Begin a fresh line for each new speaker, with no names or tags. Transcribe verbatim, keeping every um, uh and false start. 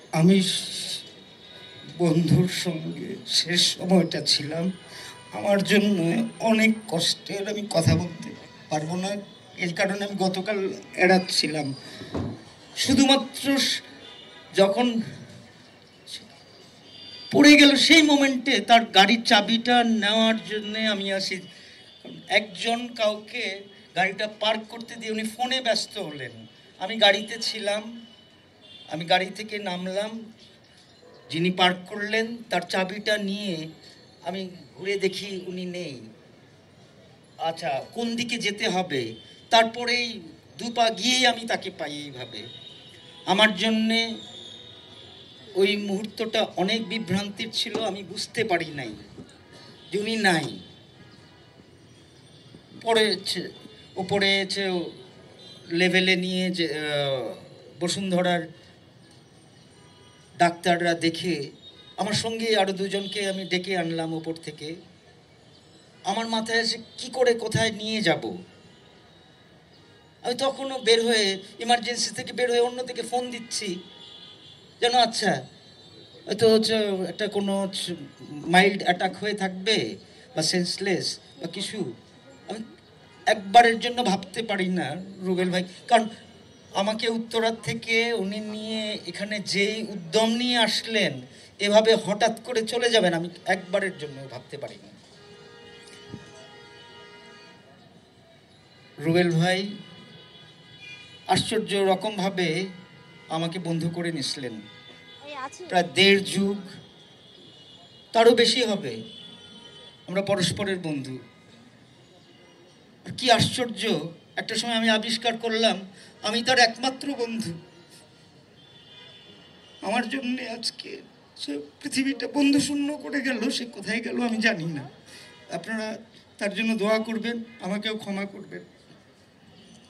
আমি বন্ধুর সঙ্গে শেষ সময়টা ছিলাম, আমার জন্য অনেক কষ্টের। আমি কথা বলতে পারবো না, এর কারণে আমি গতকাল এড়াচ্ছিলাম। শুধুমাত্র যখন পড়ে গেল সেই মোমেন্টে তার গাড়ির চাবিটা নেওয়ার জন্যে আমি আসি। একজন কাউকে গাড়িটা পার্ক করতে দিয়ে উনি ফোনে ব্যস্ত হলেন, আমি গাড়িতে ছিলাম, আমি গাড়ি থেকে নামলাম, যিনি পার্ক করলেন তার চাবিটা নিয়ে আমি ঘুরে দেখি উনি নেই। আচ্ছা, কোন দিকে যেতে হবে, তারপরেই দু পা গিয়েই আমি তাকে পাই। এইভাবে আমার জন্যে ওই মুহূর্তটা অনেক বিভ্রান্তির ছিল, আমি বুঝতে পারি নাই যে উনি নাই। পরে ওপরে লেভেলে নিয়ে যে বসুন্ধরার ডাক্তাররা দেখে আমার সঙ্গে আরও দুজনকে আমি ডেকে আনলাম ওপর থেকে। আমার মাথায় এসে কী করে কোথায় নিয়ে যাব। আমি তখনও বের হয়ে ইমার্জেন্সি থেকে বের হয়ে অন্যদিকে ফোন দিচ্ছি যেন আচ্ছা হয়তো হচ্ছে একটা কোনো মাইল্ড অ্যাটাক হয়ে থাকবে বা সেন্সলেস বা কিছু। আমি একবারের জন্য ভাবতে পারি না রুবেল ভাই, কারণ আমাকে উত্তরার থেকে উনি নিয়ে এখানে যেই উদ্যম নিয়ে আসলেন, এভাবে হঠাৎ করে চলে যাবেন, আমি একবারের জন্য ভাবতে পারি না। রুবেল ভাই আশ্চর্য রকমভাবে আমাকে বন্ধু করে নিছিলেন। প্রায় দেড় যুগ, তারও বেশি হবে, আমরা পরস্পরের বন্ধু। কি আশ্চর্য, একটা সময় আমি আবিষ্কার করলাম আমি তার একমাত্র বন্ধু। আমার জন্য আজকে সে পৃথিবীটা বন্ধু শূন্য করে গেল, সে কোথায় গেল আমি জানি না। আপনারা তার জন্য দোয়া করবেন, আমাকেও ক্ষমা করবেন।